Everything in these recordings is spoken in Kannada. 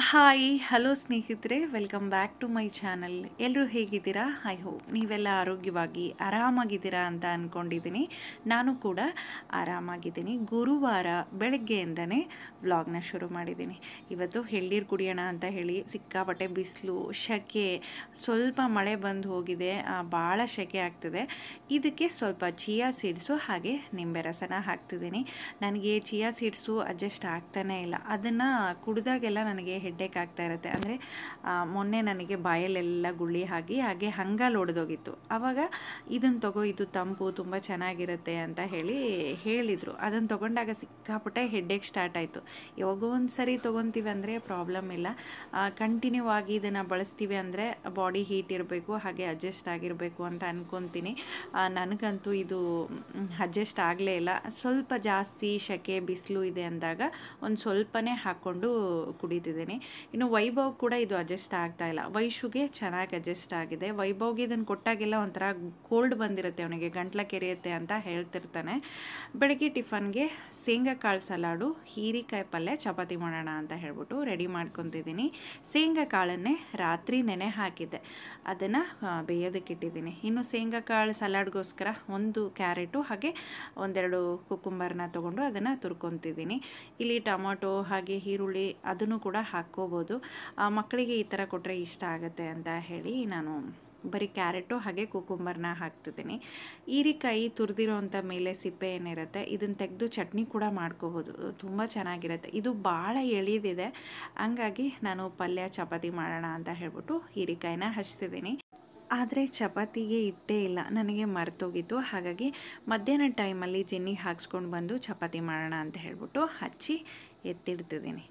ಹಾಯ್ ಹಲೋ ಸ್ನೇಹಿತರೆ, welcome back to my channel. ಎಲ್ಲರೂ ಹೇಗಿದ್ದೀರಾ? ಐ ಹೋಪ್ ನೀವೆಲ್ಲ ಆರೋಗ್ಯವಾಗಿ ಆರಾಮಾಗಿದ್ದೀರಾ ಅಂತ ಅಂದ್ಕೊಂಡಿದ್ದೀನಿ. ನಾನು ಕೂಡ ಆರಾಮಾಗಿದ್ದೀನಿ. ಗುರುವಾರ ಬೆಳಗ್ಗೆಯಿಂದನೇ ವ್ಲಾಗ್ನ ಶುರು ಮಾಡಿದ್ದೀನಿ. ಇವತ್ತು ಎಳ್ನೀರು ಕುಡಿಯೋಣ ಅಂತ ಹೇಳಿ ಸಿಕ್ಕಾಪಟ್ಟೆ ಬಿಸಿಲು, ಸೆಕೆ, ಸ್ವಲ್ಪ ಮಳೆ ಬಂದು ಹೋಗಿದೆ, ಭಾಳ ಸೆಕೆ ಆಗ್ತಿದೆ. ಇದಕ್ಕೆ ಸ್ವಲ್ಪ ಚಿಯಾ ಸೀಡ್ಸು ಹಾಗೆ ನಿಂಬೆ ರಸನ ಹಾಕ್ತಿದ್ದೀನಿ. ನನಗೆ ಚಿಯಾ ಸೀಡ್ಸು ಅಡ್ಜಸ್ಟ್ ಆಗ್ತಾನೇ ಇಲ್ಲ. ಅದನ್ನು ಕುಡಿದಾಗೆಲ್ಲ ನನಗೆ ಹೆಡ್ಡೇಕ್ ಆಗ್ತಾ ಇರುತ್ತೆ. ಅಂದರೆ ಮೊನ್ನೆ ನನಗೆ ಬಾಯಲ್ಲೆಲ್ಲ ಗುಳ್ಳಿ ಹಾಗೆ ಹಂಗಲ್ಲಿ ಒಡೆದೋಗಿತ್ತು. ಆವಾಗ ಇದನ್ನು ತಗೋ, ಇದು ತಂಪು, ತುಂಬ ಚೆನ್ನಾಗಿರುತ್ತೆ ಅಂತ ಹೇಳಿದರು. ಅದನ್ನು ತೊಗೊಂಡಾಗ ಸಿಕ್ಕಾಪಟ್ಟೆ ಹೆಡ್ಡೇಕ್ ಸ್ಟಾರ್ಟ್ ಆಯಿತು. ಯಾವಾಗೋ ಒಂದು ಸರಿ ತೊಗೊತೀವಿ ಅಂದರೆ ಪ್ರಾಬ್ಲಮ್ ಇಲ್ಲ. ಕಂಟಿನ್ಯೂ ಆಗಿ ಇದನ್ನು ಬಳಸ್ತೀವಿ ಅಂದರೆ ಬಾಡಿ ಹೀಟ್ ಇರಬೇಕು, ಹಾಗೆ ಅಡ್ಜಸ್ಟ್ ಆಗಿರಬೇಕು ಅಂತ ಅಂದ್ಕೊತೀನಿ. ನನಗಂತೂ ಇದು ಅಡ್ಜಸ್ಟ್ ಆಗಲೇ ಇಲ್ಲ. ಸ್ವಲ್ಪ ಜಾಸ್ತಿ ಸೆಕೆ ಬಿಸಿಲು ಇದೆ ಅಂದಾಗ ಒಂದು ಸ್ವಲ್ಪನೇ ಹಾಕ್ಕೊಂಡು ಕುಡಿತಿದ್ದೀನಿ. ಇನ್ನು ವೈಭವ್ ಕೂಡ ಇದು ಅಡ್ಜಸ್ಟ್ ಆಗ್ತಾ ಇಲ್ಲ. ವೈಶುಗೆ ಚೆನ್ನಾಗಿ ಅಡ್ಜಸ್ಟ್ ಆಗಿದೆ. ವೈಭವ್ಗೆ ಇದನ್ನು ಕೊಟ್ಟಾಗೆಲ್ಲ ಒಂಥರ ಕೋಲ್ಡ್ ಬಂದಿರುತ್ತೆ, ಅವನಿಗೆ ಗಂಟ್ಲ ಕೆರೆಯುತ್ತೆ ಅಂತ ಹೇಳ್ತಿರ್ತಾನೆ. ಬೆಳಗ್ಗೆ ಟಿಫನ್ಗೆ ಶೇಂಗಾ ಕಾಳು ಸಲಾಡು, ಹೀರೆಕಾಯಿ ಪಲ್ಯ, ಚಪಾತಿ ಮಾಡೋಣ ಅಂತ ಹೇಳ್ಬಿಟ್ಟು ರೆಡಿ ಮಾಡ್ಕೊತಿದ್ದೀನಿ. ಶೇಂಗಾ ಕಾಳನ್ನೇ ರಾತ್ರಿ ನೆನೆ ಹಾಕಿದ್ದೆ, ಅದನ್ನು ಬೇಯೋದಕ್ಕೆ ಇಟ್ಟಿದ್ದೀನಿ. ಇನ್ನು ಶೇಂಗಾ ಕಾಳು ಸಲಾಡ್ಗೋಸ್ಕರ ಒಂದು ಕ್ಯಾರೆಟು ಹಾಗೆ ಒಂದೆರಡು ಕುಕುಂಬರ್ನ ತೊಗೊಂಡು ಅದನ್ನು ತುರ್ಕೊತಿದ್ದೀನಿ. ಇಲ್ಲಿ ಟೊಮೊಟೊ ಹಾಗೆ ಈರುಳ್ಳಿ ಅದನ್ನು ಕೂಡ ಹಾಕ್ಕೋಬೋದು. ಮಕ್ಕಳಿಗೆ ಈ ಥರ ಕೊಟ್ಟರೆ ಇಷ್ಟ ಆಗುತ್ತೆ ಅಂತ ಹೇಳಿ ನಾನು ಬರೀ ಕ್ಯಾರೆಟು ಹಾಗೆ ಕುಕುಂಬರ್ನ ಹಾಕ್ತಿದ್ದೀನಿ. ಹೀರೆಕಾಯಿ ತುರಿದಿರೋಂಥ ಮೇಲೆ ಸಿಪ್ಪೆ ಏನಿರುತ್ತೆ ಇದನ್ನು ತೆಗೆದು ಚಟ್ನಿ ಕೂಡ ಮಾಡ್ಕೋಬೋದು, ತುಂಬ ಚೆನ್ನಾಗಿರುತ್ತೆ. ಇದು ಭಾಳ ಎಳೆದಿದೆ, ಹಂಗಾಗಿ ನಾನು ಪಲ್ಯ ಚಪಾತಿ ಮಾಡೋಣ ಅಂತ ಹೇಳ್ಬಿಟ್ಟು ಹೀರೆಕಾಯಿನ ಹಚ್ತಿದ್ದೀನಿ. ಆದರೆ ಚಪಾತಿಗೆ ಇಟ್ಟೇ ಇಲ್ಲ, ನನಗೆ ಮರ್ತೋಗಿತ್ತು. ಹಾಗಾಗಿ ಮಧ್ಯಾಹ್ನ ಟೈಮಲ್ಲಿ ಜೆನ್ನಿ ಹಾಕ್ಸ್ಕೊಂಡು ಬಂದು ಚಪಾತಿ ಮಾಡೋಣ ಅಂತ ಹೇಳ್ಬಿಟ್ಟು ಹಚ್ಚಿ ಎತ್ತಿಡ್ತಿದ್ದೀನಿ.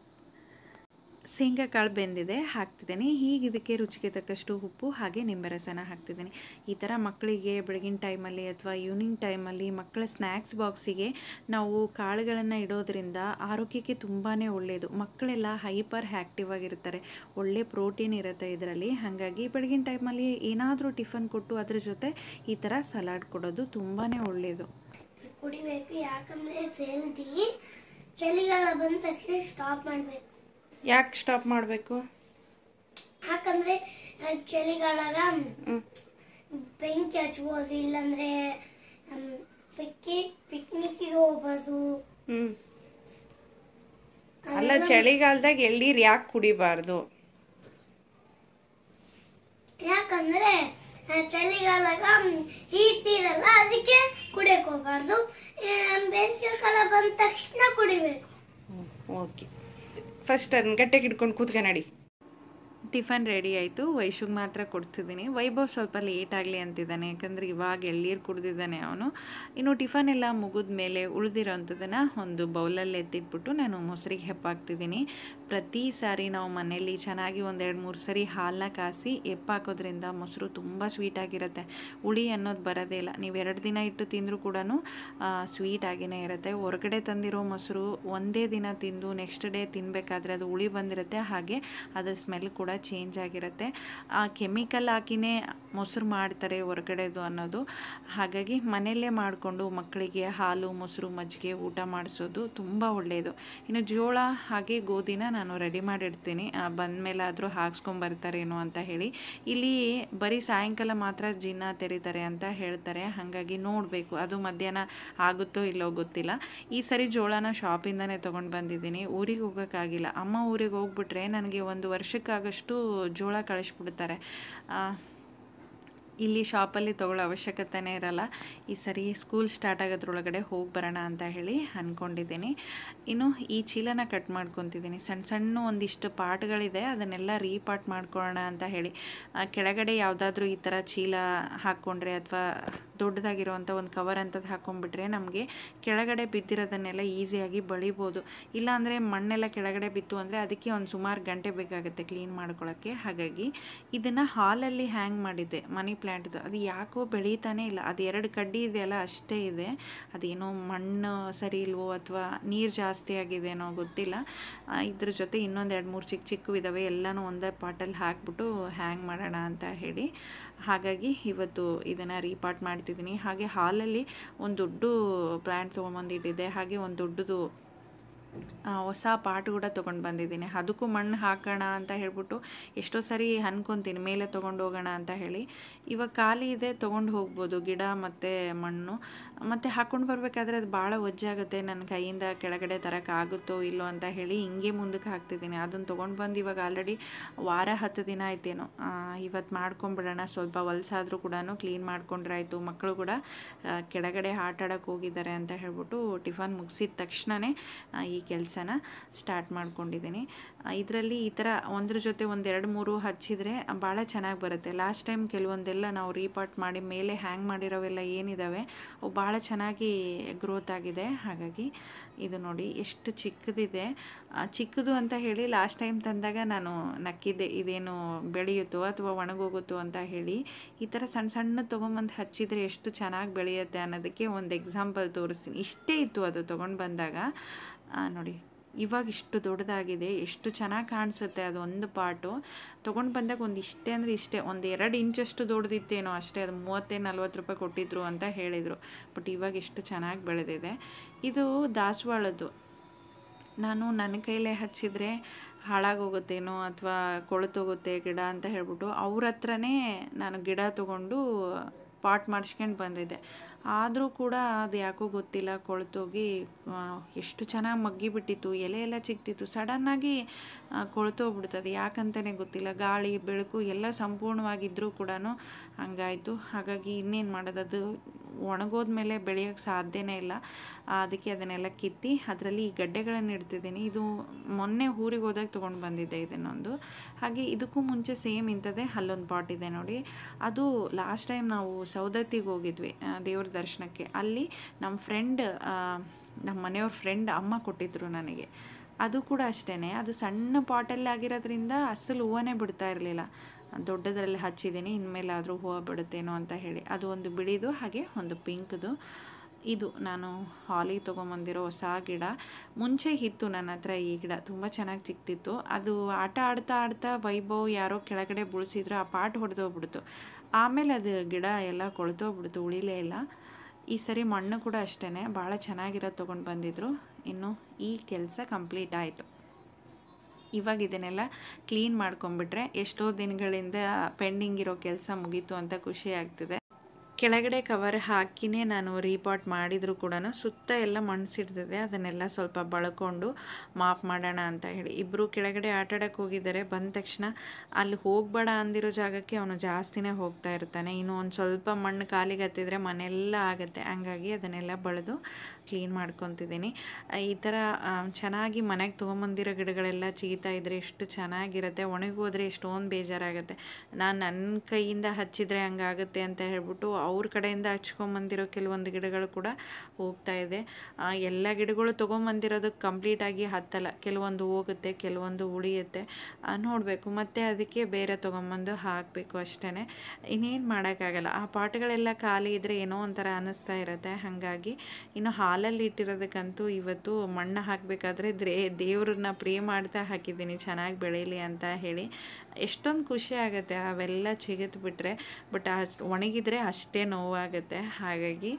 ಶೇಂಗಾ ಕಾಳು ಬೆಂದಿದೆ, ಹಾಕ್ತಿದ್ದೀನಿ. ಹೀಗೆ ಇದಕ್ಕೆ ರುಚಿಗೆ ತಕ್ಕಷ್ಟು ಉಪ್ಪು ಹಾಗೆ ನಿಂಬೆ ರಸನ ಹಾಕ್ತಿದ್ದೀನಿ. ಈ ಥರ ಮಕ್ಕಳಿಗೆ ಬೆಳಗಿನ ಟೈಮಲ್ಲಿ ಅಥವಾ ಈವ್ನಿಂಗ್ ಟೈಮಲ್ಲಿ ಮಕ್ಕಳ ಸ್ನ್ಯಾಕ್ಸ್ ಬಾಕ್ಸಿಗೆ ನಾವು ಕಾಳುಗಳನ್ನು ಇಡೋದ್ರಿಂದ ಆರೋಗ್ಯಕ್ಕೆ ತುಂಬಾ ಒಳ್ಳೆಯದು. ಮಕ್ಕಳೆಲ್ಲ ಹೈಪರ್ ಆ್ಯಕ್ಟಿವ್ ಆಗಿರ್ತಾರೆ, ಒಳ್ಳೆ ಪ್ರೋಟೀನ್ ಇರುತ್ತೆ ಇದರಲ್ಲಿ. ಹಾಗಾಗಿ ಬೆಳಗಿನ ಟೈಮಲ್ಲಿ ಏನಾದರೂ ಟಿಫನ್ ಕೊಟ್ಟು ಅದ್ರ ಜೊತೆ ಈ ಥರ ಸಲಾಡ್ ಕೊಡೋದು ತುಂಬಾ ಒಳ್ಳೆಯದು. ಕುಡಿಬೇಕು, ಯಾಕಂದರೆ ಜಲ್ದಿ ಚಳಿಗಾಲ ಬಂದ ತಕ್ಷಣ ಸ್ಟಾಪ್ ಮಾಡಬೇಕು. ಯಾಕೆ ಸ್ಟಾಪ್ ಮಾಡಬೇಕು? ಯಾಕಂದರೆ ಚಳಿಗಾಲಾಗ ಬೆಂಕಿ ಹಚ್ಬೋದು, ಇಲ್ಲಾಂದರೆ ಪಿಕ್ನಿಕ್ಗೆ ಹೋಗ್ಬೋದು. ಅಲ್ಲ, ಚಳಿಗಾಲದಾಗ ಎಳ್ನೀರು ಯಾಕೆ ಕುಡಿಬಾರ್ದು? ಯಾಕಂದರೆ ಚಳಿಗಾಲಾಗ ಹೀಟ್ ಇರಲ್ಲ, ಅದಕ್ಕೆ ಕುಡಿಯಕ್ಕೆ ಹೋಗ್ಬಾರ್ದು. ಬೇಸಿಗೆ ಕಾಲ ಬಂದ ತಕ್ಷಣ ಕುಡಿಬೇಕು. ಓಕೆ, ಫಸ್ಟ್ ಅದನ್ನ ಗಟ್ಟೆಗೆ ಹಿಡ್ಕೊಂಡು ಕೂತ್ಕ ನಡಿ. ಟಿಫನ್ ರೆಡಿ ಆಯಿತು, ವೈಶುಗೆ ಮಾತ್ರ ಕೊಡ್ತಿದ್ದೀನಿ. ವೈಭವ್ ಸ್ವಲ್ಪ ಲೇಟ್ ಆಗಲಿ ಅಂತಿದ್ದಾನೆ, ಯಾಕಂದರೆ ಇವಾಗ ಎಳ್ನೀರು ಕುಡಿದಿದ್ದಾನೆ ಅವನು. ಇನ್ನು ಟಿಫನ್ ಎಲ್ಲ ಮುಗಿದ ಮೇಲೆ ಉಳಿದಿರೋಂಥದ್ದನ್ನು ಒಂದು ಬೌಲಲ್ಲಿ ಎತ್ತಿಟ್ಬಿಟ್ಟು ನಾನು ಮೊಸರಿಗೆ ಹೆಪ್ಪಾಕ್ತಿದ್ದೀನಿ. ಪ್ರತಿ ಸಾರಿ ನಾವು ಮನೆಯಲ್ಲಿ ಚೆನ್ನಾಗಿ ಒಂದು 2-3 ಸರಿ ಹಾಲನ್ನ ಕಾಸಿ ಹೆಪ್ಪಾಕೋದ್ರಿಂದ ಮೊಸರು ತುಂಬ ಸ್ವೀಟಾಗಿರುತ್ತೆ, ಹುಳಿ ಅನ್ನೋದು ಬರೋದೇ ಇಲ್ಲ. ನೀವು 2 ದಿನ ಇಟ್ಟು ತಿಂದರೂ ಕೂಡ ಸ್ವೀಟಾಗಿಯೇ ಇರುತ್ತೆ. ಹೊರಗಡೆ ತಂದಿರೋ ಮೊಸರು ಒಂದೇ ದಿನ ತಿಂದು ನೆಕ್ಸ್ಟ್ ಡೇ ತಿನ್ನಬೇಕಾದ್ರೆ ಅದು ಹುಳಿ ಬಂದಿರುತ್ತೆ, ಹಾಗೆ ಅದ್ರ ಸ್ಮೆಲ್ ಕೂಡ ಚೇಂಜ್ ಆಗಿರುತ್ತೆ. ಕೆಮಿಕಲ್ ಹಾಕಿನೇ ಮೊಸರು ಮಾಡ್ತಾರೆ ಹೊರಗಡೆದು ಅನ್ನೋದು. ಹಾಗಾಗಿ ಮನೆಯಲ್ಲೇ ಮಾಡಿಕೊಂಡು ಮಕ್ಕಳಿಗೆ ಹಾಲು, ಮೊಸರು, ಮಜ್ಜಿಗೆ ಊಟ ಮಾಡಿಸೋದು ತುಂಬ ಒಳ್ಳೆಯದು. ಇನ್ನು ಜೋಳ ಹಾಗೆ ಗೋಧಿನ ನಾನು ರೆಡಿ ಮಾಡಿಡ್ತೀನಿ, ಬಂದಮೇಲಾದರೂ ಹಾಕ್ಸ್ಕೊಂಬರ್ತಾರೇನೋ ಅಂತ ಹೇಳಿ. ಇಲ್ಲಿ ಬರೀ ಸಾಯಂಕಾಲ ಮಾತ್ರ ಜಿನ್ನ ತೆರೀತಾರೆ ಅಂತ ಹೇಳ್ತಾರೆ, ಹಾಗಾಗಿ ನೋಡಬೇಕು ಅದು ಮಧ್ಯಾಹ್ನ ಆಗುತ್ತೋ ಇಲ್ಲೋ ಗೊತ್ತಿಲ್ಲ. ಈ ಸರಿ ಜೋಳನ ಶಾಪಿಂದನೇ ತೊಗೊಂಡು ಬಂದಿದ್ದೀನಿ, ಊರಿಗೆ ಹೋಗೋಕ್ಕಾಗಿಲ್ಲ. ಅಮ್ಮ ಊರಿಗೆ ಹೋಗ್ಬಿಟ್ರೆ ನನಗೆ 1 ವರ್ಷಕ್ಕಾಗಷ್ಟು ಜೋಳ ಕಳಿಸ್ಬಿಡ್ತಾರೆ. ಇಲ್ಲಿ ಶಾಪಲ್ಲಿ ತೊಗೊಳ್ಳೋ ಅವಶ್ಯಕತೆನೇ ಇರಲ್ಲ. ಈ ಸರಿ ಸ್ಕೂಲ್ ಸ್ಟಾರ್ಟ್ ಆಗೋದ್ರೊಳಗಡೆ ಹೋಗಿ ಬರೋಣ ಅಂತ ಹೇಳಿ ಅಂದ್ಕೊಂಡಿದ್ದೀನಿ. ಇನ್ನು ಈ ಚೀಲನ ಕಟ್ ಮಾಡ್ಕೊತಿದ್ದೀನಿ. ಸಣ್ಣ ಒಂದಿಷ್ಟು ಪಾರ್ಟ್ಗಳಿದೆ, ಅದನ್ನೆಲ್ಲ ರೀಪಾರ್ಟ್ ಮಾಡ್ಕೊಳ್ಳೋಣ ಅಂತ ಹೇಳಿ. ಕೆಳಗಡೆ ಯಾವುದಾದ್ರೂ ಈ ಥರ ಚೀಲ ಹಾಕ್ಕೊಂಡ್ರೆ ಅಥವಾ ದೊಡ್ಡದಾಗಿರುವಂಥ ಒಂದು ಕವರ್ ಅಂಥದ್ದು ಹಾಕ್ಕೊಂಡ್ಬಿಟ್ರೆ ನಮಗೆ ಕೆಳಗಡೆ ಬಿದ್ದಿರೋದನ್ನೆಲ್ಲ ಈಸಿಯಾಗಿ ಬಳಿಬೋದು. ಇಲ್ಲಾಂದರೆ ಮಣ್ಣೆಲ್ಲ ಕೆಳಗಡೆ ಬಿತ್ತು ಅಂದರೆ ಅದಕ್ಕೆ ಒಂದು ಸುಮಾರು ಗಂಟೆ ಬೇಕಾಗುತ್ತೆ ಕ್ಲೀನ್ ಮಾಡ್ಕೊಳ್ಳೋಕ್ಕೆ. ಹಾಗಾಗಿ ಇದನ್ನು ಹಾಲಲ್ಲಿ ಹ್ಯಾಂಗ್ ಮಾಡಿದ್ದೆ, ಮನಿ ಪ್ಲ್ಯಾಂಟ್ದು. ಅದು ಯಾಕೋ ಬೆಳೀತಾನೆ ಇಲ್ಲ. ಅದು 2 ಕಡ್ಡಿ ಇದೆಯಲ್ಲ ಅಷ್ಟೇ ಇದೆ, ಅದೇನೋ ಮಣ್ಣು ಸರಿ ಇಲ್ವೋ ಅಥವಾ ನೀರು ಜಾಸ್ತಿ ಆಗಿದೆನೋ ಗೊತ್ತಿಲ್ಲ. ಇದ್ರ ಜೊತೆ ಇನ್ನೊಂದು 2-3 ಚಿಕ್ಕ ಇದ್ದಾವೆ, ಎಲ್ಲನೂ ಒಂದೇ ಪಾಟಲ್ಲಿ ಹಾಕ್ಬಿಟ್ಟು ಹ್ಯಾಂಗ್ ಮಾಡೋಣ ಅಂತ ಹೇಳಿ. ಹಾಗಾಗಿ ಇವತ್ತು ಇದನ್ನು ರೀಪಾರ್ಟ್ ಮಾಡ್ತಿದ್ದೀನಿ. ಹಾಗೆ ಹಾಲಲ್ಲಿ ಒಂದು ದೊಡ್ಡ ಪ್ಲ್ಯಾಂಟ್ ತೊಗೊಂಬಂದಿಟ್ಟಿದ್ದೆ, ಹಾಗೆ ಒಂದು ದೊಡ್ಡದು ಹೊಸ ಪಾಟ್ ಕೂಡ ತೊಗೊಂಡು ಬಂದಿದ್ದೀನಿ. ಅದಕ್ಕೂ ಮಣ್ಣು ಹಾಕೋಣ ಅಂತ ಹೇಳ್ಬಿಟ್ಟು ಎಷ್ಟೋ ಸರಿ ಅನ್ಕೊತೀನಿ ಮೇಲೆ ತೊಗೊಂಡು ಹೋಗೋಣ ಅಂತ ಹೇಳಿ. ಇವಾಗ ಖಾಲಿ ಇದೆ, ತೊಗೊಂಡು ಹೋಗ್ಬೋದು ಗಿಡ ಮತ್ತು ಮಣ್ಣು. ಮತ್ತು ಹಾಕ್ಕೊಂಡು ಬರಬೇಕಾದ್ರೆ ಅದು ಭಾಳ ಒಜ್ಜಾಗುತ್ತೆ, ನನ್ನ ಕೈಯಿಂದ ಕೆಳಗಡೆ ತರೋಕ್ಕಾಗುತ್ತೋ ಇಲ್ಲೋ ಅಂತ ಹೇಳಿ ಹಿಂಗೆ ಮುಂದಕ್ಕೆ ಹಾಕ್ತಿದ್ದೀನಿ. ಅದನ್ನು ತೊಗೊಂಡು ಬಂದು ಇವಾಗ ಆಲ್ರೆಡಿ ವಾರ 10 ದಿನ ಆಯ್ತೇನೋ. ಇವತ್ತು ಮಾಡ್ಕೊಂಬಿಡೋಣ, ಸ್ವಲ್ಪ ಹೊಲ್ಸಾದರೂ ಕೂಡ ಕ್ಲೀನ್ ಮಾಡ್ಕೊಂಡ್ರೆ ಆಯಿತು. ಮಕ್ಕಳು ಕೂಡ ಕೆಳಗಡೆ ಆಟ ಆಡೋಕ್ಕೆ ಹೋಗಿದ್ದಾರೆ ಅಂತ ಹೇಳ್ಬಿಟ್ಟು ಟಿಫನ್ ಮುಗಿಸಿದ ತಕ್ಷಣವೇ ಈ ಕೆಲಸನ ಸ್ಟಾರ್ಟ್ ಮಾಡ್ಕೊಂಡಿದ್ದೀನಿ. ಇದರಲ್ಲಿ ಈ ಥರ ಒಂದ್ರ ಜೊತೆ ಒಂದು 2-3 ಹಚ್ಚಿದರೆ ಭಾಳ ಚೆನ್ನಾಗಿ ಬರುತ್ತೆ. ಲಾಸ್ಟ್ ಟೈಮ್ ಕೆಲವೊಂದೆಲ್ಲ ನಾವು ರೀಪಾಟ್ ಮಾಡಿ ಮೇಲೆ ಹ್ಯಾಂಗ್ ಮಾಡಿರೋವೆಲ್ಲ ಏನಿದ್ದಾವೆ ಅವು ಭಾಳ ಚೆನ್ನಾಗಿ ಗ್ರೋತ್ ಆಗಿದೆ. ಹಾಗಾಗಿ ಇದು ನೋಡಿ ಎಷ್ಟು ಚಿಕ್ಕದಿದೆ. ಚಿಕ್ಕದು ಅಂತ ಹೇಳಿ ಲಾಸ್ಟ್ ಟೈಮ್ ತಂದಾಗ ನಾನು ನಕ್ಕಿದ್ದೆ, ಇದೇನು ಬೆಳೆಯುತ್ತೋ ಅಥವಾ ಒಣಗೋಗುತ್ತೋ ಅಂತ ಹೇಳಿ. ಈ ಥರ ಸಣ್ಣ ಸಣ್ಣ ತೊಗೊಂಬಂದು ಹಚ್ಚಿದರೆ ಎಷ್ಟು ಚೆನ್ನಾಗಿ ಬೆಳೆಯುತ್ತೆ ಅನ್ನೋದಕ್ಕೆ ಒಂದು ಎಕ್ಸಾಂಪಲ್ ತೋರಿಸ್ತೀನಿ. ಇಷ್ಟೇ ಇತ್ತು ಅದು ತೊಗೊಂಡು ಬಂದಾಗ. ನೋಡಿ ಇವಾಗ ಇಷ್ಟು ದೊಡ್ಡದಾಗಿದೆ, ಎಷ್ಟು ಚೆನ್ನಾಗಿ ಕಾಣಿಸುತ್ತೆ. ಅದು ಒಂದು ಪಾಟು ತೊಗೊಂಡು ಬಂದಾಗ ಒಂದು ಇಷ್ಟೇ ಅಂದರೆ ಇಷ್ಟೇ, ಒಂದು 2 ಇಂಚಷ್ಟು ದೊಡ್ಡದಿತ್ತೇನೋ ಅಷ್ಟೇ. ಅದು 30-40 ರೂಪಾಯಿ ಕೊಟ್ಟಿದ್ರು ಅಂತ ಹೇಳಿದರು. ಬಟ್ ಇವಾಗ ಎಷ್ಟು ಚೆನ್ನಾಗಿ ಬೆಳೆದಿದೆ. ಇದು ದಾಸವಾಳದ್ದು. ನಾನು ನನ್ನ ಕೈಲೇ ಹಚ್ಚಿದರೆ ಹಾಳಾಗೋಗುತ್ತೇನೋ ಅಥವಾ ಕೊಳೆತೋಗುತ್ತೆ ಗಿಡ ಅಂತ ಹೇಳ್ಬಿಟ್ಟು ಅವ್ರ ಹತ್ರನೇ ನಾನು ಗಿಡ ತೊಗೊಂಡು ಪಾಟ್ ಮಾಡಿಸ್ಕೊಂಡು ಬಂದಿದ್ದೆ. ಆದರೂ ಕೂಡ ಅದು ಯಾಕೋ ಗೊತ್ತಿಲ್ಲ, ಕೊಳ್ತೋಗಿ ಎಷ್ಟು ಚೆನ್ನಾಗಿ ಮಗ್ಗಿಬಿಟ್ಟಿತ್ತು, ಎಲೆ ಎಲ್ಲ ಚಿಕ್ತಿತ್ತು. ಸಡನ್ನಾಗಿ ಕೊಳ್ತೋಗ್ಬಿಡ್ತದೆ, ಯಾಕಂತಲೇ ಗೊತ್ತಿಲ್ಲ. ಗಾಳಿ ಬೆಳಕು ಎಲ್ಲ ಸಂಪೂರ್ಣವಾಗಿದ್ದರೂ ಕೂಡ ಹಂಗಾಯಿತು. ಹಾಗಾಗಿ ಇನ್ನೇನು ಮಾಡೋದು, ಅದು ಒಣಗೋದ್ಮೇಲೆ ಬೆಳೆಯೋಕ್ಕೆ ಸಾಧ್ಯನೇ ಇಲ್ಲ. ಅದಕ್ಕೆ ಅದನ್ನೆಲ್ಲ ಕಿತ್ತಿ ಅದರಲ್ಲಿ ಈ ಗಡ್ಡೆಗಳನ್ನು ಇಡ್ತಿದ್ದೀನಿ. ಇದು ಮೊನ್ನೆ ಊರಿಗೆ ಹೋದಾಗ ತೊಗೊಂಡು ಬಂದಿದ್ದೆ ಇದನ್ನೊಂದು. ಹಾಗೆ ಇದಕ್ಕೂ ಮುಂಚೆ ಸೇಮ್ ಇಂಥದ್ದೇ ಅಲ್ಲೊಂದು ಪಾಟ್ ಇದೆ ನೋಡಿ. ಅದು ಲಾಸ್ಟ್ ಟೈಮ್ ನಾವು ಸೌದತ್ತಿಗೆ ಹೋಗಿದ್ವಿ ದೇವ್ರ ದರ್ಶನಕ್ಕೆ. ಅಲ್ಲಿ ನಮ್ಮ ಫ್ರೆಂಡ್, ನಮ್ಮ ಮನೆಯವ್ರ ಫ್ರೆಂಡ್ ಅಮ್ಮ ಕೊಟ್ಟಿದ್ರು ನನಗೆ. ಅದು ಕೂಡ ಅಷ್ಟೇ, ಅದು ಸಣ್ಣ ಪಾಟಲ್ಲಿ ಆಗಿರೋದ್ರಿಂದ ಅಸಲು ಹೂವನೇ ಬಿಡ್ತಾ ಇರಲಿಲ್ಲ. ದೊಡ್ಡದರಲ್ಲಿ ಹಚ್ಚಿದ್ದೀನಿ, ಇನ್ಮೇಲಾದರೂ ಹೂವು ಬಿಡುತ್ತೇನೋ ಅಂತ ಹೇಳಿ. ಅದು ಒಂದು ಬಿಳಿದು, ಹಾಗೆ ಒಂದು ಪಿಂಕ್ದು. ಇದು ನಾನು ಹಾಲಿ ತೊಗೊಂಬಂದಿರೋ ಹೊಸ ಗಿಡ. ಮುಂಚೆ ಇತ್ತು ನನ್ನ ಹತ್ರ ಈ ಗಿಡ, ತುಂಬ ಚೆನ್ನಾಗಿ ಚಿಕ್ತಿತ್ತು. ಅದು ಆಟ ಆಡ್ತಾ ವೈಭವ್ ಯಾರೋ ಕೆಳಗಡೆ ಬುಳಿಸಿದ್ರು, ಆ ಪಾಟ್ ಹೊಡೆದೋಗ್ಬಿಡ್ತು. ಆಮೇಲೆ ಅದು ಗಿಡ ಎಲ್ಲ ಕೊಳ್ತೋಗ್ಬಿಡ್ತು, ಉಳಿಲೇ ಇಲ್ಲ. ಈ ಸರಿ ಮಣ್ಣು ಕೂಡ ಅಷ್ಟೇ ಭಾಳ ಚೆನ್ನಾಗಿರೋದು ತೊಗೊಂಡು ಬಂದಿದ್ರು. ಇನ್ನು ಈ ಕೆಲಸ ಕಂಪ್ಲೀಟ್ ಆಯಿತು. ಇವಾಗ ಇದನ್ನೆಲ್ಲ ಕ್ಲೀನ್ ಮಾಡ್ಕೊಂಬಿಟ್ರೆ ಎಷ್ಟೋ ದಿನಗಳಿಂದ ಪೆಂಡಿಂಗ್ ಇರೋ ಕೆಲಸ ಮುಗೀತು ಅಂತ ಖುಷಿ ಆಗ್ತಿದೆ. ಕೆಳಗಡೆ ಕವರ್ ಹಾಕಿನೇ ನಾನು ರೀಪಾಟ್ ಮಾಡಿದರೂ ಕೂಡ ಸುತ್ತ ಎಲ್ಲ ಮಣ್ಣು ಸಿಡ್ದಿದೆ. ಅದನ್ನೆಲ್ಲ ಸ್ವಲ್ಪ ಬಳ್ಕೊಂಡು ಮಾಪ್ ಮಾಡೋಣ ಅಂತ ಹೇಳಿ ಇಬ್ಬರು ಕೆಳಗಡೆ ಆಟಾಡಕ್ಕೆ ಹೋಗಿದ್ದಾರೆ. ಬಂದ ತಕ್ಷಣ ಅಲ್ಲಿ ಹೋಗಬೇಡ ಅಂದಿರೋ ಜಾಗಕ್ಕೆ ಅವನು ಜಾಸ್ತಿನೇ ಹೋಗ್ತಾ ಇರ್ತಾನೆ. ಇನ್ನು ಒಂದು ಸ್ವಲ್ಪ ಮಣ್ಣು ಕಾಲಿಗೆ ಹತ್ತಿದ್ರೆ ಮನೆಯೆಲ್ಲ ಆಗುತ್ತೆ. ಹಂಗಾಗಿ ಅದನ್ನೆಲ್ಲ ಬಳಿದು ಕ್ಲೀನ್ ಮಾಡ್ಕೊತಿದ್ದೀನಿ. ಈ ಥರ ಚೆನ್ನಾಗಿ ಮನೆಗೆ ತೊಗೊಂಬಂದಿರೋ ಗಿಡಗಳೆಲ್ಲ ಚೀತಾ ಇದ್ದರೆ ಎಷ್ಟು ಚೆನ್ನಾಗಿರುತ್ತೆ. ಒಣಗೋದ್ರೆ ಎಷ್ಟೊಂದು ಬೇಜಾರಾಗುತ್ತೆ. ನಾನು ನನ್ನ ಕೈಯಿಂದ ಹಚ್ಚಿದರೆ ಹಂಗಾಗುತ್ತೆ ಅಂತ ಹೇಳ್ಬಿಟ್ಟು ಅವ್ರ ಕಡೆಯಿಂದ ಹಚ್ಕೊಂಬಂದಿರೋ ಕೆಲವೊಂದು ಗಿಡಗಳು ಕೂಡ ಹೋಗ್ತಾ ಇದೆ. ಎಲ್ಲ ಗಿಡಗಳು ತೊಗೊಂಬಂದಿರೋದಕ್ಕೆ ಕಂಪ್ಲೀಟಾಗಿ ಹತ್ತಲ್ಲ, ಕೆಲವೊಂದು ಹೋಗುತ್ತೆ, ಕೆಲವೊಂದು ಉಳಿಯುತ್ತೆ. ನೋಡಬೇಕು, ಮತ್ತು ಅದಕ್ಕೆ ಬೇರೆ ತೊಗೊಂಬಂದು ಹಾಕಬೇಕು ಅಷ್ಟೇ. ಇನ್ನೇನು ಮಾಡೋಕ್ಕಾಗಲ್ಲ. ಆ ಪಾಟ್ಗಳೆಲ್ಲ ಖಾಲಿ ಇದ್ದರೆ ಏನೋ ಒಂಥರ ಅನ್ನಿಸ್ತಾ ಇರುತ್ತೆ. ಹಾಗಾಗಿ ಇನ್ನು ಹಾಲಲ್ಲಿ ಇಟ್ಟಿರೋದಕ್ಕಂತೂ ಇವತ್ತು ಮಣ್ಣು ಹಾಕಬೇಕಾದ್ರೆ ದೇವ್ರನ್ನ ಪ್ರೇ ಮಾಡ್ತಾ ಹಾಕಿದ್ದೀನಿ ಚೆನ್ನಾಗಿ ಬೆಳೀಲಿ ಅಂತ ಹೇಳಿ. ಎಷ್ಟೊಂದು ಖುಷಿ ಆಗುತ್ತೆ ಅವೆಲ್ಲ ಚಿಗಿದ್ಬಿಟ್ರೆ. ಬಟ್ ಒಣಗಿದ್ರೆ ಅಷ್ಟೇ ನೋವಾಗುತ್ತೆ. ಹಾಗಾಗಿ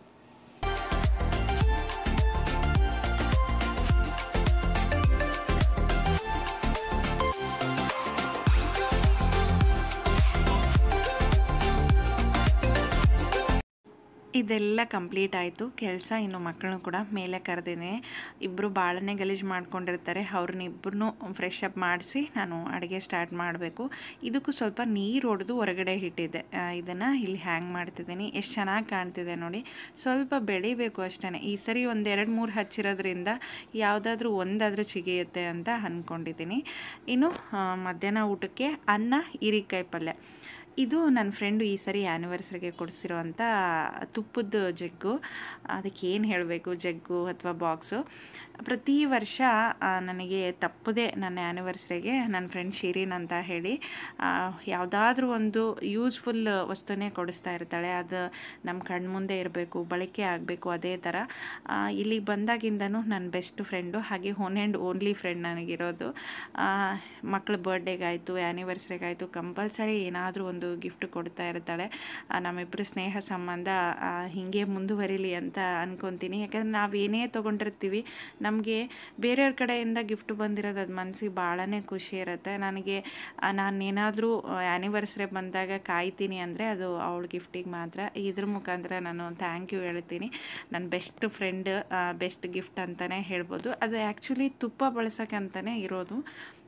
ಇದೆಲ್ಲ ಕಂಪ್ಲೀಟ್ ಆಯಿತು ಕೆಲಸ. ಇನ್ನು ಮಕ್ಕಳನ್ನು ಕೂಡ ಮೇಲೆ ಕರೆದಿದ್ದೀನಿ. ಇಬ್ಬರು ಭಾಳನೇ ಗಲೀಜು ಮಾಡ್ಕೊಂಡಿರ್ತಾರೆ. ಅವ್ರನ್ನಿಬ್ಬರನ್ನೂ ಫ್ರೆಶ್ ಅಪ್ ಮಾಡಿಸಿ ನಾನು ಅಡುಗೆ ಸ್ಟಾರ್ಟ್ ಮಾಡಬೇಕು. ಇದಕ್ಕೂ ಸ್ವಲ್ಪ ನೀರು ಹೊಡೆದು ಹೊರಗಡೆ ಇಟ್ಟಿದ್ದೆ. ಇದನ್ನು ಇಲ್ಲಿ ಹ್ಯಾಂಗ್ ಮಾಡ್ತಿದ್ದೀನಿ. ಎಷ್ಟು ಚೆನ್ನಾಗಿ ಕಾಣ್ತಿದೆ ನೋಡಿ. ಸ್ವಲ್ಪ ಬೆಳಿಬೇಕು ಅಷ್ಟೇ. ಈ ಸರಿ ಒಂದು 2-3 ಹಚ್ಚಿರೋದ್ರಿಂದ ಯಾವುದಾದ್ರೂ ಒಂದಾದರೂ ಚಿಗಿಯುತ್ತೆ ಅಂತ ಅಂದ್ಕೊಂಡಿದ್ದೀನಿ. ಇನ್ನು ಮಧ್ಯಾಹ್ನ ಊಟಕ್ಕೆ ಅನ್ನ, ಹೀರೆಕಾಯಿ ಪಲ್ಯ. ಇದು ನನ್ನ ಫ್ರೆಂಡು ಈ ಸರಿ ಆ್ಯನಿವರ್ಸರಿಗೆ ಕೊಡಿಸಿರೋ ಅಂಥ ತುಪ್ಪದ ಜಗ್ಗು. ಅದಕ್ಕೇನು ಹೇಳಬೇಕು, ಜಗ್ಗು ಅಥವಾ ಬಾಕ್ಸು. ಪ್ರತಿ ವರ್ಷ ನನಗೆ ತಪ್ಪದೆ ನನ್ನ ಆ್ಯನಿವರ್ಸರಿಗೆ ನನ್ನ ಫ್ರೆಂಡ್ ಶಿರೀನ್ ಅಂತ ಹೇಳಿ ಯಾವುದಾದ್ರೂ ಒಂದು ಯೂಸ್ಫುಲ್ ವಸ್ತುನೇ ಕೊಡಿಸ್ತಾ ಇರ್ತಾಳೆ. ಅದು ನಮ್ಮ ಕಣ್ಣು ಮುಂದೆ ಇರಬೇಕು, ಬಳಕೆ ಆಗಬೇಕು. ಅದೇ ಥರ ಇಲ್ಲಿಗೆ ಬಂದಾಗಿಂದನೂ ನನ್ನ ಬೆಸ್ಟ್ ಫ್ರೆಂಡು, ಹಾಗೆ ಒನ್ ಆ್ಯಂಡ್ ಓನ್ಲಿ ಫ್ರೆಂಡ್ ನನಗಿರೋದು. ಮಕ್ಕಳ ಬರ್ಡೇಗಾಯಿತು, ಆ್ಯನಿವರ್ಸರಿಗಾಯಿತು ಕಂಪಲ್ಸರಿ ಏನಾದರೂ ಒಂದು ಒಂದು ಗಿಫ್ಟ್ ಕೊಡ್ತಾ ಇರ್ತಾಳೆ. ನಮ್ಮಿಬ್ಬರು ಸ್ನೇಹ ಸಂಬಂಧ ಹೀಗೆ ಮುಂದುವರಿಲಿ ಅಂತ ಅನ್ಕೊತೀನಿ. ಯಾಕಂದರೆ ನಾವು ಏನೇ ತೊಗೊಂಡಿರ್ತೀವಿ ನಮಗೆ ಬೇರೆಯವ್ರ ಕಡೆಯಿಂದ ಗಿಫ್ಟ್ ಬಂದಿರೋದು ಅದು ಮನಸ್ಸಿಗೆ ಭಾಳನೇ ಖುಷಿ ಇರುತ್ತೆ. ನನಗೆ ನಾನೇನಾದರೂ ಆ್ಯನಿವರ್ಸರಿ ಬಂದಾಗ ಕಾಯ್ತೀನಿ ಅಂದರೆ ಅದು ಅವಳ ಗಿಫ್ಟಿಗೆ ಮಾತ್ರ. ಇದ್ರ ಮುಖಾಂತರ ನಾನು ಥ್ಯಾಂಕ್ ಯು ಹೇಳ್ತೀನಿ. ನನ್ನ ಬೆಸ್ಟ್ ಫ್ರೆಂಡ್ ಬೆಸ್ಟ್ ಗಿಫ್ಟ್ ಅಂತಲೇ ಹೇಳ್ಬೋದು. ಅದು ಆ್ಯಕ್ಚುಲಿ ತುಪ್ಪ ಬಳಸೋಕ್ಕಂತಲೇ ಇರೋದು.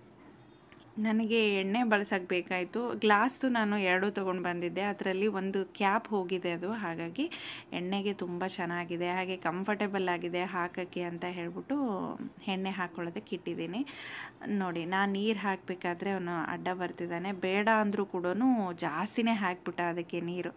ನನಗೆ ಎಣ್ಣೆ ಬಳಸೋಕ್ಕೆ ಬೇಕಾಯಿತು. ಗ್ಲಾಸ್ದು ನಾನು 2 ತೊಗೊಂಡು ಬಂದಿದ್ದೆ. ಅದರಲ್ಲಿ ಒಂದು ಕ್ಯಾಪ್ ಹೋಗಿದೆ ಅದು, ಹಾಗಾಗಿ ಎಣ್ಣೆಗೆ ತುಂಬ ಚೆನ್ನಾಗಿದೆ, ಹಾಗೆ ಕಂಫರ್ಟೇಬಲ್ ಆಗಿದೆ ಹಾಕೋಕ್ಕೆ ಅಂತ ಹೇಳ್ಬಿಟ್ಟು ಎಣ್ಣೆ ಹಾಕ್ಕೊಳ್ಳೋದಕ್ಕೆ ಇಟ್ಟಿದ್ದೀನಿ. ನೋಡಿ, ನಾನು ನೀರು ಹಾಕಬೇಕಾದ್ರೆ ಅವನು ಅಡ್ಡ ಬರ್ತಿದ್ದಾನೆ. ಬೇಡ ಅಂದರೂ ಕೂಡ ಜಾಸ್ತಿನೇ ಹಾಕ್ಬಿಟ್ಟ ಅದಕ್ಕೆ ನೀರು.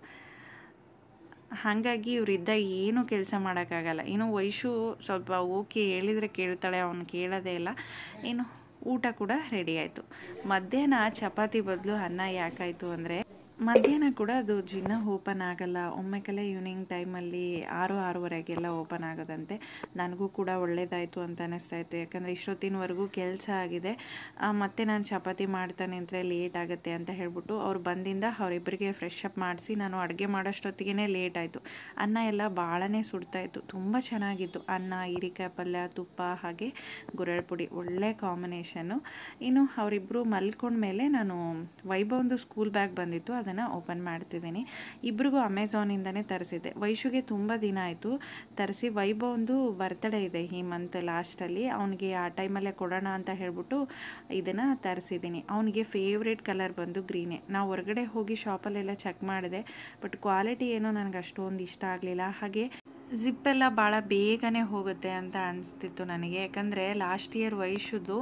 ಹಾಗಾಗಿ ಇವರಿದ್ದ ಏನೂ ಕೆಲಸ ಮಾಡೋಕ್ಕಾಗಲ್ಲ. ಇನ್ನು ವೈಶು ಸ್ವಲ್ಪ ಓಕೆ ಹೇಳಿದರೆ ಕೇಳ್ತಾಳೆ, ಅವನು ಕೇಳೋದೇ ಇಲ್ಲ. ಇನ್ನು ಊಟ ಕೂಡ ರೆಡಿ ಆಯಿತು. ಮಧ್ಯಾಹ್ನ ಚಪಾತಿ ಬದಲು ಅನ್ನ ಯಾಕಾಯಿತು ಅಂದರೆ, ಮಧ್ಯಾಹ್ನ ಕೂಡ ಅದು ಜಿನ್ನ ಓಪನ್ ಆಗಲ್ಲ. ಒಮ್ಮೆಕಲೆ ಈವ್ನಿಂಗ್ ಟೈಮಲ್ಲಿ 6-6:30ಗೆಲ್ಲ ಓಪನ್ ಆಗೋದಂತೆ. ನನಗೂ ಕೂಡ ಒಳ್ಳೇದಾಯಿತು ಅಂತ ಅನ್ನಿಸ್ತಾಯಿತ್ತು. ಯಾಕಂದರೆ ಇಷ್ಟೊತ್ತಿನವರೆಗೂ ಕೆಲಸ ಆಗಿದೆ, ಮತ್ತು ನಾನು ಚಪಾತಿ ಮಾಡ್ತಾನೆ ಅಂದರೆ ಲೇಟ್ ಆಗುತ್ತೆ ಅಂತ ಹೇಳ್ಬಿಟ್ಟು ಅವ್ರು ಬಂದಿಂದ ಅವರಿಬ್ಬರಿಗೆ ಫ್ರೆಶ್ ಅಪ್ ಮಾಡಿಸಿ ನಾನು ಅಡುಗೆ ಮಾಡೋಷ್ಟೊತ್ತಿಗೆ ಲೇಟ್ ಆಯಿತು. ಅನ್ನ ಎಲ್ಲ ಭಾಳನೇ ಸುಡ್ತಾಯಿತ್ತು, ತುಂಬ ಚೆನ್ನಾಗಿತ್ತು. ಅನ್ನ, ಹೀರೆಕಾಯಿ ಪಲ್ಯ, ತುಪ್ಪ, ಹಾಗೆ ಗುರೆಳ್ ಪುಡಿ, ಒಳ್ಳೆ ಕಾಂಬಿನೇಷನ್ನು. ಇನ್ನು ಅವರಿಬ್ಬರು ಮಲ್ಕೊಂಡ್ಮೇಲೆ ನಾನು ವೈಭವಂದು ಸ್ಕೂಲ್ ಬ್ಯಾಗ್ ಬಂದಿತ್ತು, ಅದನ್ನು ಓಪನ್ ಮಾಡ್ತಿದ್ದೀನಿ. ಇಬ್ರಿಗೂ ಅಮೆಝಾನಿಂದನೇ ತರಿಸಿದ್ದೆ. ವೈಶುಗೆ ತುಂಬ ದಿನ ಆಯಿತು ತರಿಸಿ. ವೈಭವಂದು ಬರ್ತಡೇ ಇದೆ ಈ ಮಂತ್ ಲಾಸ್ಟಲ್ಲಿ, ಅವನಿಗೆ ಆ ಟೈಮಲ್ಲೇ ಕೊಡೋಣ ಅಂತ ಹೇಳ್ಬಿಟ್ಟು ಇದನ್ನು ತರಿಸಿದ್ದೀನಿ. ಅವನಿಗೆ ಫೇವ್ರೇಟ್ ಕಲರ್ ಬಂದು ಗ್ರೀನೇ. ನಾವು ಹೊರಗಡೆ ಹೋಗಿ ಶಾಪಲ್ಲೆಲ್ಲ ಚೆಕ್ ಮಾಡಿದೆ, ಬಟ್ ಕ್ವಾಲಿಟಿ ಏನೋ ನನಗೆ ಅಷ್ಟೊಂದು ಇಷ್ಟ ಆಗಲಿಲ್ಲ. ಹಾಗೆ ಜಿಪ್ಪೆಲ್ಲ ಭಾಳ ಬೇಗನೆ ಹೋಗುತ್ತೆ ಅಂತ ಅನಿಸ್ತಿತ್ತು ನನಗೆ. ಯಾಕಂದರೆ ಲಾಸ್ಟ್ ಇಯರ್ ವೈಶುದು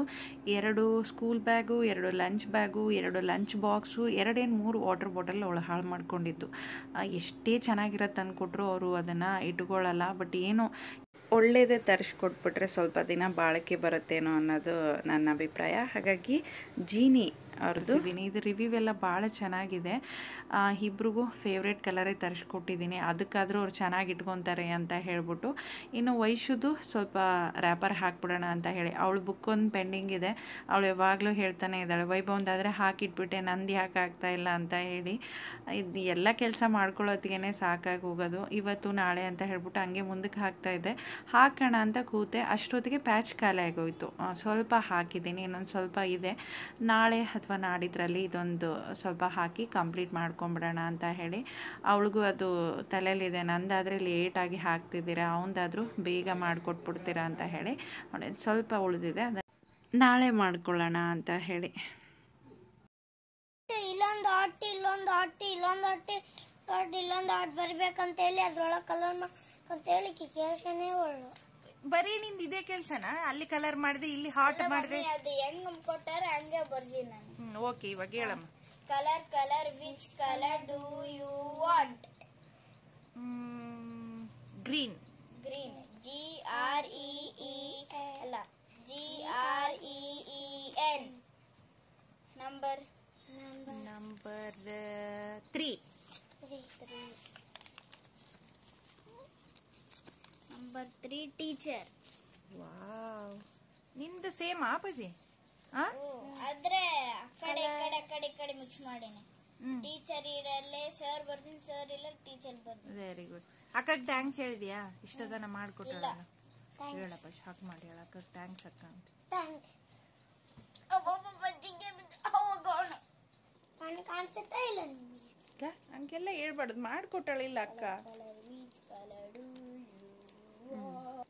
2 school bag, 2 lunch bag, 2 lunch box, 3 water bottle ಅವಳು ಹಾಳು ಮಾಡ್ಕೊಂಡಿದ್ದು. ಎಷ್ಟೇ ಚೆನ್ನಾಗಿರತ್ತೆ ಅಂದ್ಕೊಟ್ರು ಅವರು ಅದನ್ನು ಇಟ್ಕೊಳ್ಳಲ್ಲ. ಬಟ್ ಏನೋ ಒಳ್ಳೆಯದೇ ತರಿಸ್ಕೊಟ್ಬಿಟ್ರೆ ಸ್ವಲ್ಪ ದಿನ ಬಾಳಿಕೆ ಬರುತ್ತೇನೋ ಅನ್ನೋದು ನನ್ನ ಅಭಿಪ್ರಾಯ. ಹಾಗಾಗಿ ಜೀನಿ ಅವ್ರದ್ದು ಇದು ರಿವ್ಯೂ ಎಲ್ಲ ಭಾಳ ಚೆನ್ನಾಗಿದೆ. ಇಬ್ರಿಗೂ ಫೇವ್ರೇಟ್ ಕಲರೇ ತರಿಸ್ಕೊಟ್ಟಿದ್ದೀನಿ, ಅದಕ್ಕಾದರೂ ಅವ್ರು ಚೆನ್ನಾಗಿ ಇಟ್ಕೊತಾರೆ ಅಂತ ಹೇಳ್ಬಿಟ್ಟು. ಇನ್ನು ವೈಶುದು ಸ್ವಲ್ಪ ರ್ಯಾಪರ್ ಹಾಕ್ಬಿಡೋಣ ಅಂತ ಹೇಳಿ, ಅವಳು ಬುಕ್ ಒಂದು ಪೆಂಡಿಂಗ್ ಇದೆ. ಅವಳು ಯಾವಾಗಲೂ ಹೇಳ್ತಾನೆ ಇದ್ದಾಳೆ, ವೈಭವಂದಾದರೆ ಹಾಕಿಟ್ಬಿಟ್ಟೆ, ನಂದು ಯಾಕೆ ಆಗ್ತಾ ಇಲ್ಲ ಅಂತ ಹೇಳಿ. ಇದು ಎಲ್ಲ ಕೆಲಸ ಮಾಡ್ಕೊಳ್ಳೋತ್ತಿಗೆ ಸಾಕಾಗಿ ಹೋಗೋದು. ಇವತ್ತು ನಾಳೆ ಅಂತ ಹೇಳ್ಬಿಟ್ಟು ಹಂಗೆ ಮುಂದಕ್ಕೆ ಹಾಕ್ತಾಯಿದ್ದೆ. ಹಾಕೋಣ ಅಂತ ಕೂತೆ, ಅಷ್ಟೊತ್ತಿಗೆ ಪ್ಯಾಚ್ ಖಾಲಿ ಆಗೋಯಿತು. ಸ್ವಲ್ಪ ಹಾಕಿದ್ದೀನಿ, ಇನ್ನೊಂದು ಸ್ವಲ್ಪ ಇದೆ. ನಾಳೆ ಅಥವಾ ನಾಡಿದ್ರಲ್ಲಿ ಇದೊಂದು ಸ್ವಲ್ಪ ಹಾಕಿ ಕಂಪ್ಲೀಟ್ ಮಾಡ್ಕೊಂಬಿಡೋಣ ಅಂತ ಹೇಳಿ. ಅವಳಿಗೂ ಅದು ತಲೆಯಲ್ಲಿದೆ, ನಂದಾದರೆ ಲೇಟಾಗಿ ಹಾಕ್ತಿದ್ದೀರಾ, ಅವನದಾದರೂ ಬೇಗ ಮಾಡಿಕೊಟ್ಬಿಡ್ತೀರಾ ಅಂತ ಹೇಳಿ. ಸ್ವಲ್ಪ ಉಳಿದಿದೆ, ಅದನ್ನು ನಾಳೆ ಮಾಡ್ಕೊಳ್ಳೋಣ ಅಂತ ಹೇಳಿ. ಇಲ್ಲೊಂದು ಆರ್ಟ್ ಬರ್ಬೇಕಂತೇಳಿ ಅದ್ರೊಳಗೆ ಕಲರ್ ಮಾಡ್ಬೇಕಂತೇಳಿ ಕೇಳ್ಸನೇ ಒಳ್ಳೆ. ಬರೀ ನಿಂದು ಇದೇ ಕೆಲಸನಾ? ಅಲ್ಲಿ ಕಲರ್ ಮಾಡಿದೆ, ಇಲ್ಲಿ ಹಾಟ್ ಮಾಡಿದೆ, ಅದು ಹೆಂಗ್ ಕೊಟ್ಟಾರ ಹಂಗೆ ಬರ್ದಿ ನಾನು. ಓಕೆ, ಇವಾಗ ಹೇಳಮ್ಮ. Colour which colour do you want? Green. GREEN. Number 3. Number 3 teacher. Wow, ನಿಂದು ಸೇಮ್ ಆಪಜಿ? ಆದ್ರೆ ಕಡೆ ಮಿಕ್ಸ್ ಮಾಡೇನೆ. ಟೀಚರ್ ಇರಲ್ಲೇ ಸರ್ ಬರ್ತೀನಿ, ಸರ್ ಇಲ್ಲ ಟೀಚರ್ ಬರ್ತೀನಿ. Very good. ಅಕ್ಕಗೆ ಥ್ಯಾಂಕ್ಸ್ ಹೇಳಿದ್ಯಾ? ಇಷ್ಟದನ್ನ ಮಾಡಿಕೊಟ್ಟಲ್ಲ, ಹೇಳಪ್ಪ, ಶಾಕ್ ಮಾಡಿ ಹೇಳ ಅಕ್ಕಗೆ ಥ್ಯಾಂಕ್ಸ್ ಅಕ್ಕ ಅಂತ. ಥ್ಯಾಂಕ್ಸ್. ಕಾಣಿಸ್ತಾ ಇಲ್ಲ ನಿಮಗೆ? ಹಂಗೆಲ್ಲ ಹೇಳ್ಬಾರ್ದು, ಮಾಡಿಕೊಟ್ಟಳಿಲ್ಲ ಅಕ್ಕ.